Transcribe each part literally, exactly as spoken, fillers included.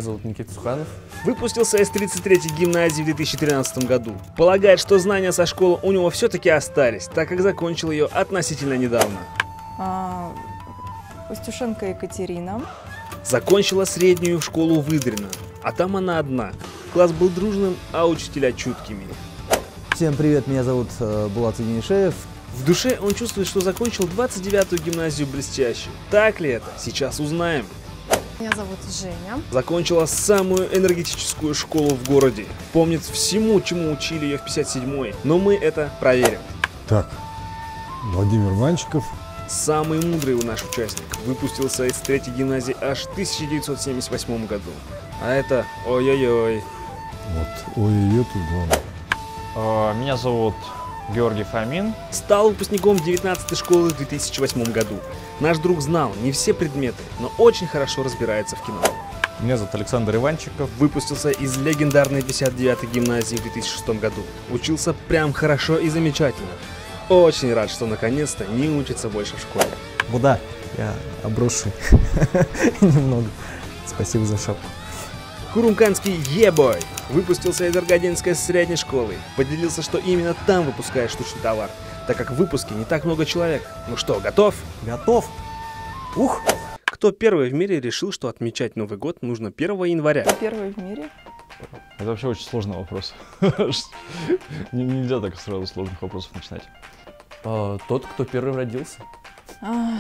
зовут Никита Суханов. Выпустился из тридцать третьей гимназии в две тысячи тринадцатом году. Полагает, что знания со школы у него все-таки остались, так как закончил ее относительно недавно. А, Устюшенко Екатерина. Закончила среднюю школу Выдрина, а там она одна. Класс был дружным, а учителя чуткими. Всем привет, меня зовут э, Булат Енишеев. В душе он чувствует, что закончил двадцать девятую гимназию блестяще. Так ли это? Сейчас узнаем. Меня зовут Женя. Закончила самую энергетическую школу в городе. Помнит всему, чему учили ее в пятьдесят седьмой. Но мы это проверим. Так, Владимир Манчиков. Самый мудрый у наш участник. Выпустился из третьей гимназии аж в тысяча девятьсот семьдесят восьмом году. А это ой-ой-ой. Вот, ой-ой-ой, тут главное. Меня зовут Георгий Фомин. Стал выпускником девятнадцатой школы в две тысячи восьмом году. Наш друг знал не все предметы, но очень хорошо разбирается в кино. Меня зовут Александр Иванчиков. Выпустился из легендарной пятьдесят девятой гимназии в две тысячи шестом году. Учился прям хорошо и замечательно. Очень рад, что наконец-то не учится больше в школе. Буда, я обросший немного. Спасибо за шапку. Курумканский ебой выпустился из Аргадинской средней школы. Поделился, что именно там выпускает штучный товар, так как в выпуске не так много человек. Ну что, готов? Готов. Ух! Кто первый в мире решил, что отмечать Новый год нужно первого января? Первый в мире. Это вообще очень сложный вопрос. Нельзя так сразу сложных вопросов начинать. А, тот, кто первый родился. А,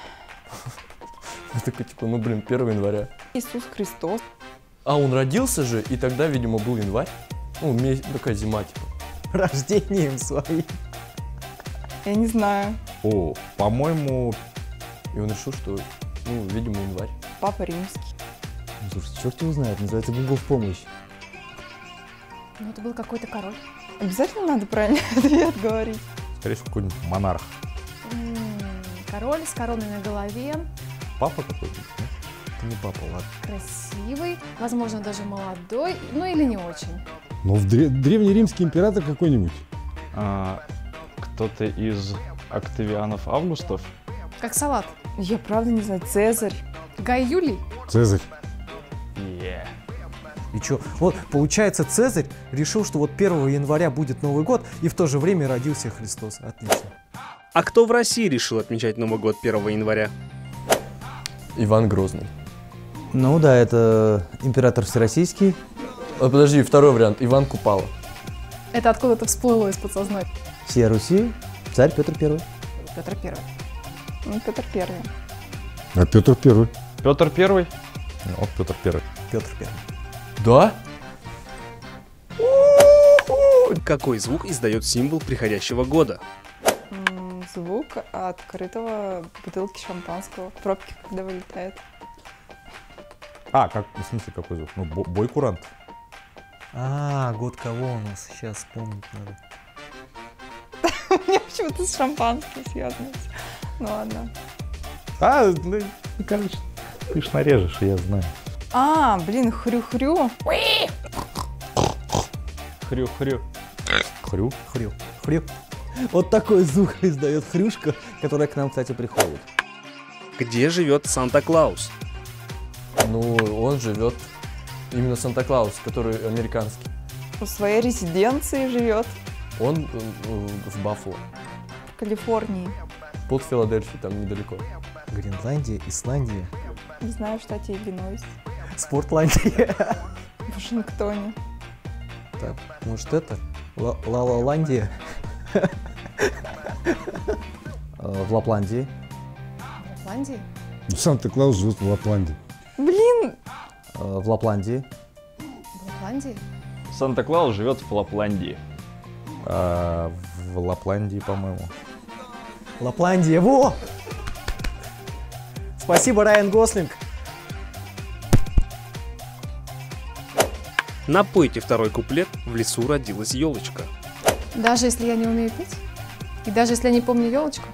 Такой типа, ну блин, первого января. Иисус Христос. А он родился же, и тогда, видимо, был январь. Ну, месяц, такая зима, типа. Рождением своим. Я не знаю. О, по-моему, И он решил, что, ну, видимо, январь. Папа Римский. Ну, слушайте, черт его знает, называется Google в помощь. Ну, это был какой-то король. Обязательно надо правильный ответ говорить. скорее всего, какой-нибудь монарх. М, Король с короной на голове, Папа какой-то? да? Это не папа, ладно. красивый, возможно, даже молодой, ну или не очень. Ну, в дре- древнеримский император какой-нибудь. А, кто-то из Октавианов Августов? Как салат. Я правда не знаю. Цезарь. Гай Юлий. Цезарь. Yeah. И чё? Вот, получается, Цезарь решил, что вот первого января будет Новый год, и в то же время родился Христос. Отлично. А кто в России решил отмечать Новый год первого января? Иван Грозный. Ну да, это император всероссийский. А, подожди, второй вариант. Иван Купала. Это откуда-то всплыло из подсознания. Всея Руси. Царь Петр Первый. Петр Первый. Ну, Петр Первый. А Петр Первый. Петр Первый? Вот Петр Первый. Петр Первый. Да? Какой звук издает символ приходящего года? М, Звук открытого бутылки шампанского. В пробке, когда вылетает. А, как, в смысле, какой звук? Ну, бо- бой курант. А, год кого у нас? Сейчас вспомнить надо. У меня почему-то с шампанским связано. Ну ладно. А, ну, короче, ты ж нарежешь, я знаю. А, блин, хрю-хрю. Хрю-хрю. Хрю? Хрю. Хрю. Вот такой звук издает хрюшка, которая к нам, кстати, приходит. Где живет Санта-Клаус? Ну, он живет именно Санта-Клаус, который американский. В своей резиденции живет. Он э, в Баффало. В Калифорнии. Под Филадельфией, там недалеко. Гренландия, Исландия, Не знаю, в штате Иллинойс. Спортландия. В Вашингтоне. Так, может это? Ла- Ла-Ла-Ландия. Э, В Лапландии. В Ирландии. Санта-Клаус живет в Лапландии. Блин, Э, В Лапландии. В Ирландии. Санта-Клаус живет в Лапландии. А, в Лапландии, по-моему. Лапландия, во! Спасибо, Райан Гослинг. Напойте второй куплет «В лесу родилась елочка». Даже если я не умею петь? И даже если я не помню елочку?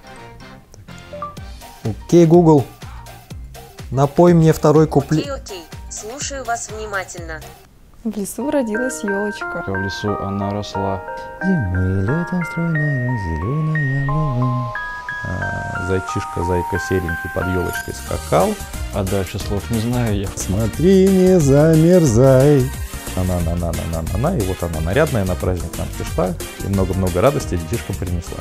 Окей, Google. Напой мне второй куплет. Окей, окей. Слушаю вас внимательно. в лесу родилась елочка. В лесу она росла. Зимой, летом стройная, зеленая была. А, зайчишка, зайка серенький под елочкой скакал. А дальше слов не знаю я. Смотри, не замерзай. Она-на-на-на-на-на. И вот она нарядная на праздник нам пришла. И много-много радости детишкам принесла.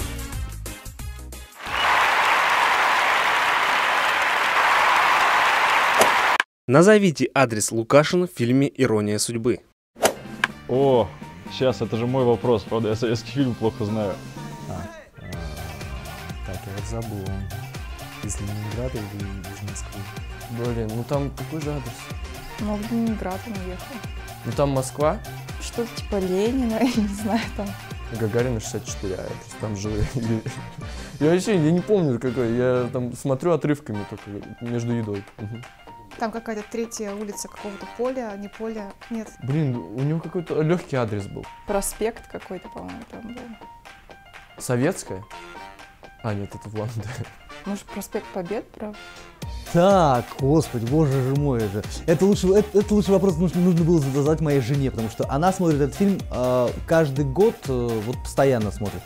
Назовите адрес Лукашина в фильме «Ирония судьбы». О, сейчас, это же мой вопрос, правда, я советский фильм плохо знаю. А, а, так, я вот забыл. Из Ленинграда или из Москвы? Блин, ну там какой же адрес? Ну, в Ленинград он уехал. Ну там Москва, Что-то типа Ленина, я не знаю, там. Гагарина шестьдесят четыре, а я просто там жил. Я вообще, я не помню какой, я там смотрю отрывками только между едой. Мгм. Там какая-то третья улица какого-то поля, не поля, нет. Блин, у него какой-то легкий адрес был. Проспект какой-то, по-моему, там был. Советская? А, нет, это в Ланде. Может, проспект Побед, правда? Так, господи, боже же мой же. Это лучше, это, это лучший вопрос нужно, нужно было задать моей жене, потому что она смотрит этот фильм э, каждый год, э, вот постоянно смотрит.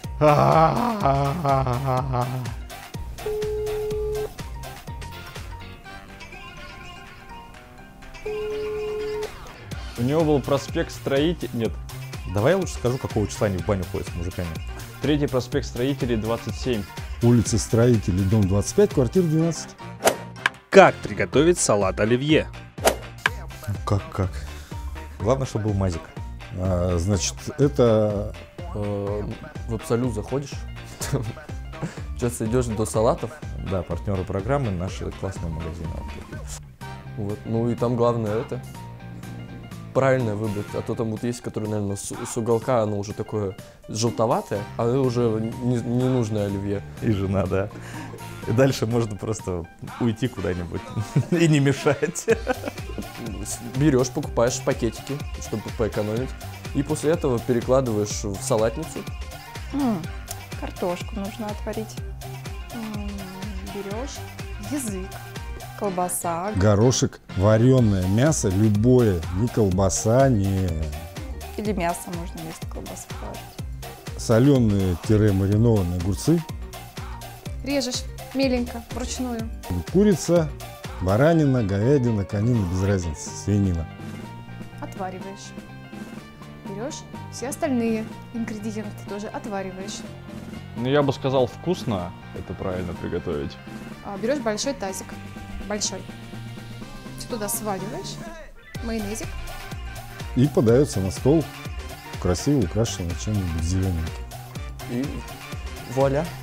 У него был проспект Строителей... Нет, Давай я лучше скажу, какого числа они в баню ходят с мужиками. третий проспект Строителей, двадцать семь. Улица Строителей, дом двадцать пять, квартира двенадцать. Как приготовить салат оливье? Ну, как, как? Главное, чтобы был мазик. А, значит, это Э, В Абсолют заходишь, сейчас идешь до салатов, Да, партнеры программы наши классные магазины. вот, ну и там главное это, правильно выбрать, а то там вот есть, которые, наверное, с, с уголка оно уже такое желтоватое, а это уже не, ненужное оливье. И жена, да. И дальше можно просто уйти куда-нибудь и не мешать. Берешь, покупаешь пакетики, чтобы поэкономить, и после этого перекладываешь в салатницу. М, Картошку нужно отварить. М, Берешь язык, колбаса горошек, вареное мясо, любое, ни колбаса, ни или мясо можно вместо колбасы положить. соленые-маринованные огурцы, Режешь меленько, вручную. курица, баранина, говядина, конина, без разницы, свинина. Отвариваешь. Берешь все остальные ингредиенты тоже отвариваешь. Ну, я бы сказал, вкусно это правильно приготовить. А, берешь большой тазик, большой. Туда сваливаешь майонезик. И подается на стол, красиво украшенный чем-нибудь зелененьким. И вуаля.